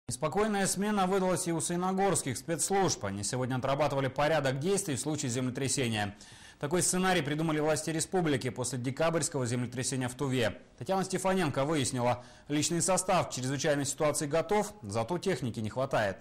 Спокойная смена выдалась и у саяногорских спецслужб. Они сегодня отрабатывали порядок действий в случае землетрясения. Такой сценарий придумали власти республики после декабрьского землетрясения в Туве. Татьяна Стефаненко выяснила, личный состав в чрезвычайной ситуации готов, зато техники не хватает.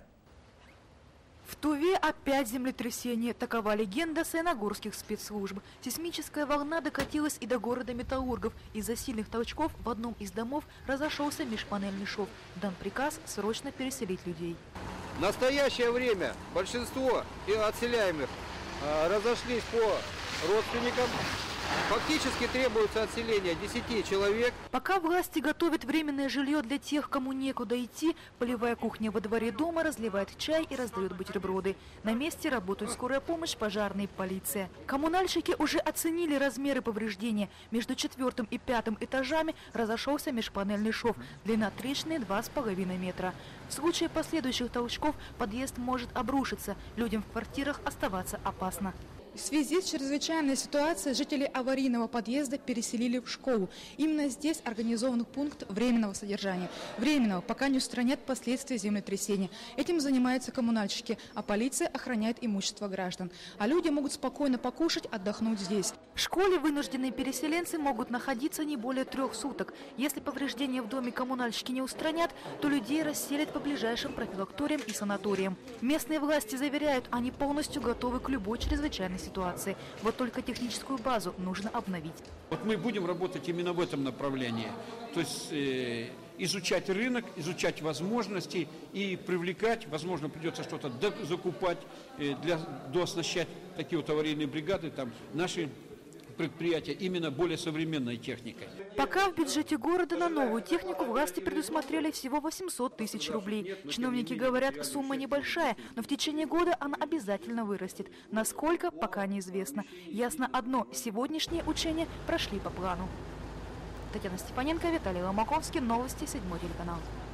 В Туве опять землетрясение. Такова легенда саяногорских спецслужб. Сейсмическая волна докатилась и до города Металлургов. Из-за сильных толчков в одном из домов разошелся межпанельный шов. Дан приказ срочно переселить людей. В настоящее время большинство отселяемых разошлись по родственникам. Фактически требуется отселение 10 человек. Пока власти готовят временное жилье для тех, кому некуда идти, полевая кухня во дворе дома разливает чай и раздает бутерброды. На месте работают скорая помощь, пожарные, полиция. Коммунальщики уже оценили размеры повреждения. Между 4 и 5 этажами разошелся межпанельный шов. Длина трещины 2,5 метра. В случае последующих толчков подъезд может обрушиться. Людям в квартирах оставаться опасно. В связи с чрезвычайной ситуацией жители аварийного подъезда переселили в школу. Именно здесь организован пункт временного содержания. Временного, пока не устранят последствия землетрясения. Этим занимаются коммунальщики, а полиция охраняет имущество граждан. А люди могут спокойно покушать, отдохнуть здесь. В школе вынужденные переселенцы могут находиться не более 3 суток. Если повреждения в доме коммунальщики не устранят, то людей расселят по ближайшим профилакториям и санаториям. Местные власти заверяют, они полностью готовы к любой чрезвычайной ситуации. Вот только техническую базу нужно обновить. Вот мы будем работать именно в этом направлении. То есть изучать рынок, изучать возможности и привлекать, возможно, придется что-то закупать, дооснащать такие вот аварийные бригады, там наши предприятия именно более современной техникой. Пока в бюджете города на новую технику власти предусмотрели всего 800 тысяч рублей. Чиновники говорят, сумма небольшая, но в течение года она обязательно вырастет. Насколько, пока неизвестно. Ясно одно – сегодняшние учения прошли по плану. Татьяна Степаненко, Виталий Ломаковский, новости 7 телеканал.